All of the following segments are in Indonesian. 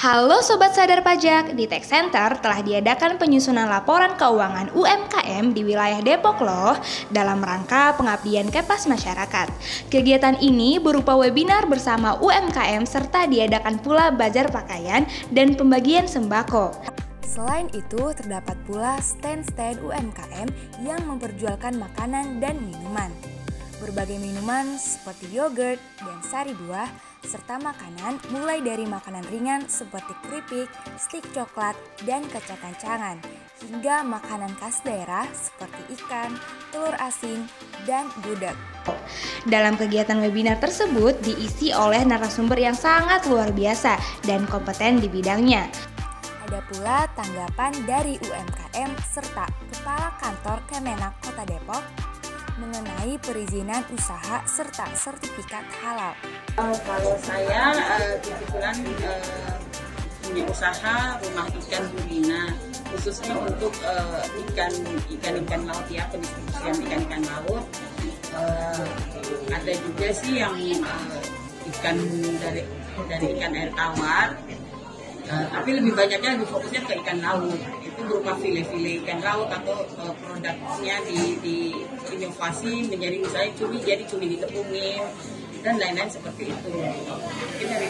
Halo Sobat Sadar Pajak, di Tax Center telah diadakan penyusunan laporan keuangan UMKM di wilayah Depok loh dalam rangka pengabdian kepas masyarakat. Kegiatan ini berupa webinar bersama UMKM serta diadakan pula bazar pakaian dan pembagian sembako. Selain itu, terdapat pula stand-stand UMKM yang memperjualkan makanan dan minuman. Berbagai minuman seperti yogurt dan sari buah, serta makanan mulai dari makanan ringan seperti keripik, stik coklat, dan kacang-kacangan, hingga makanan khas daerah seperti ikan, telur asin, dan gudeg. Dalam kegiatan webinar tersebut diisi oleh narasumber yang sangat luar biasa dan kompeten di bidangnya. Ada pula tanggapan dari UMKM serta Kepala Kantor Kemenak Kota Depok mengenai perizinan usaha serta sertifikat halal. Kalau saya kebetulan punya usaha rumah ikan Burina, khususnya untuk ikan laut ya, pendistribusian ikan laut. Ada juga sih yang ikan dari ikan air tawar, tapi lebih banyaknya lebih fokusnya ke ikan laut. Itu berupa file-file ikan laut atau produknya di inovasi menjadi misalnya cumi, jadi cumi ditepungin dan lain-lain seperti itu. Mungkin dari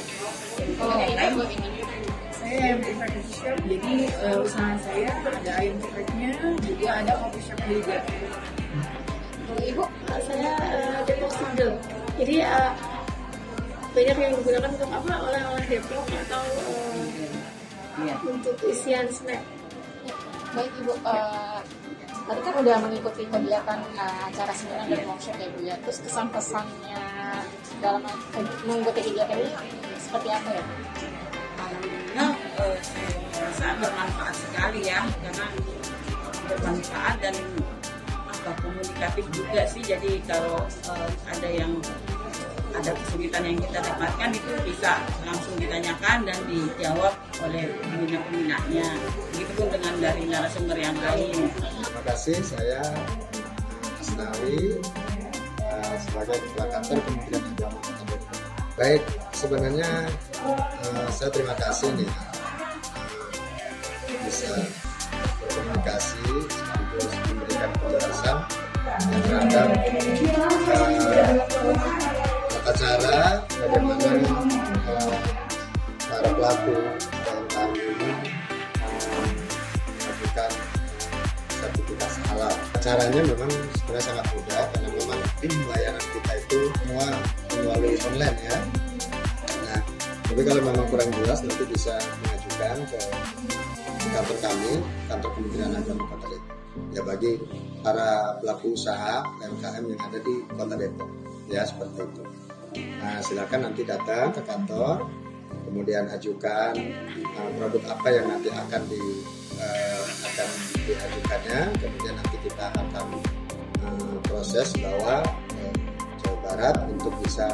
saya yang private shop, jadi usaha saya ada ayam gekreknya, juga ada coffee shop juga. Ibu, saya Depok Sidel, jadi banyak yang digunakan untuk apa? Oleh-oleh Depok atau untuk isian snack. Baik Ibu, tadi kan udah mengikuti kegiatan acara seminar dan workshop ya Bu ya. Terus kesan-pesannya dalam mengikuti kegiatan ini seperti apa ya? Alhamdulillah sangat bermanfaat sekali ya, karena bermanfaat dan komunikatif juga sih. Jadi kalau ada kesulitan yang kita dapatkan itu bisa langsung ditanyakan dan dijawab oleh peminat-peminatnya. Begitupun dengan dari narasumber yang lain. Terima kasih, saya Asnawi sebagai Kepala Kantor Kementerian Agama Kota Depok. Baik, sebenarnya saya terima kasih nih bisa berkomunikasi sekaligus memberikan penjelasan yang terhadap cara bagaimana para pelaku UMKM ini mengajukan sertifikat halal. Caranya memang sebenarnya sangat mudah karena memang layanan kita itu semua melalui online ya. Nah, tapi kalau memang kurang jelas nanti bisa mengajukan ke kantor kami, kantor Kementerian Agama Kota Depok. Ya bagi para pelaku usaha UMKM yang ada di Kota Depok, ya seperti itu. Nah, silakan nanti datang ke kantor, kemudian ajukan produk apa yang nanti akan diajukannya, kemudian nanti kita akan proses bawa Jawa Barat untuk bisa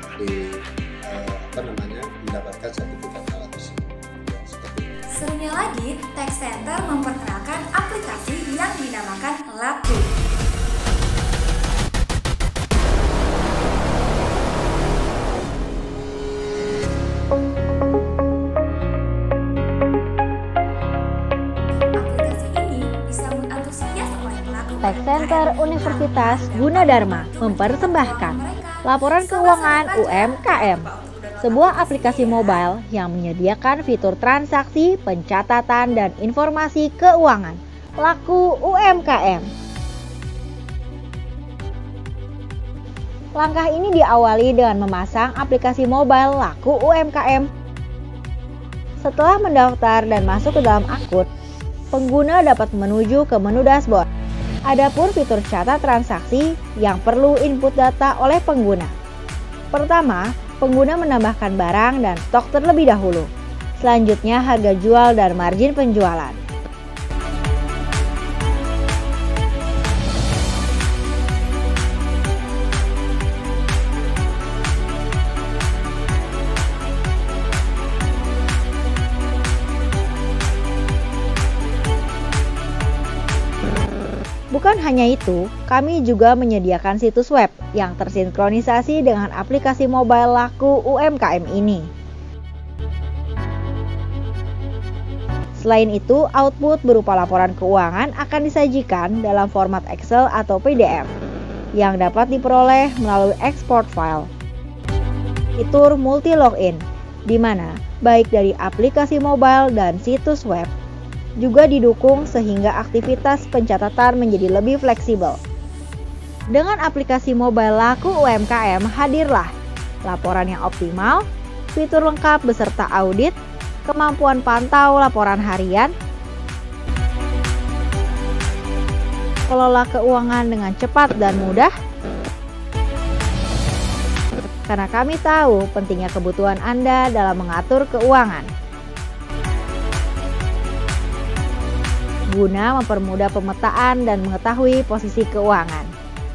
mendapatkan sertifikat halal tersebut. Ya, seperti itu. Serunya lagi, Tax Center memperkenalkan aplikasi yang dinamakan Laku. Tax Center Universitas Gunadarma mempersembahkan laporan keuangan UMKM, sebuah aplikasi mobile yang menyediakan fitur transaksi, pencatatan, dan informasi keuangan Laku UMKM. Langkah ini diawali dengan memasang aplikasi mobile Laku UMKM. Setelah mendaftar dan masuk ke dalam akun, pengguna dapat menuju ke menu dashboard. Adapun fitur catat transaksi yang perlu input data oleh pengguna. Pertama, pengguna menambahkan barang dan stok terlebih dahulu. Selanjutnya, harga jual dan margin penjualan. Bukan hanya itu, kami juga menyediakan situs web yang tersinkronisasi dengan aplikasi mobile Laku UMKM ini. Selain itu, output berupa laporan keuangan akan disajikan dalam format Excel atau PDF yang dapat diperoleh melalui export file. Fitur multi login, di mana baik dari aplikasi mobile dan situs web juga didukung sehingga aktivitas pencatatan menjadi lebih fleksibel. Dengan aplikasi mobile Laku UMKM hadirlah laporan yang optimal, fitur lengkap beserta audit, kemampuan pantau laporan harian, kelola keuangan dengan cepat dan mudah, karena kami tahu pentingnya kebutuhan Anda dalam mengatur keuangan. Guna mempermudah pemetaan dan mengetahui posisi keuangan.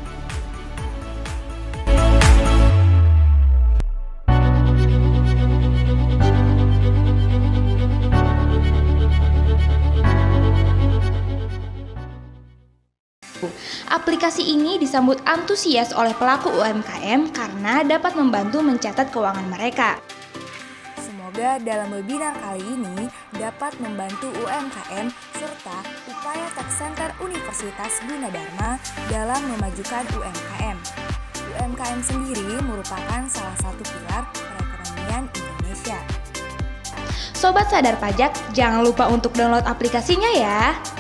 Aplikasi ini disambut antusias oleh pelaku UMKM karena dapat membantu mencatat keuangan mereka. Semoga dalam webinar kali ini dapat membantu UMKM serta upaya Tech Center Universitas Gunadarma dalam memajukan UMKM. UMKM sendiri merupakan salah satu pilar perekonomian Indonesia. Sobat Sadar Pajak, jangan lupa untuk download aplikasinya ya.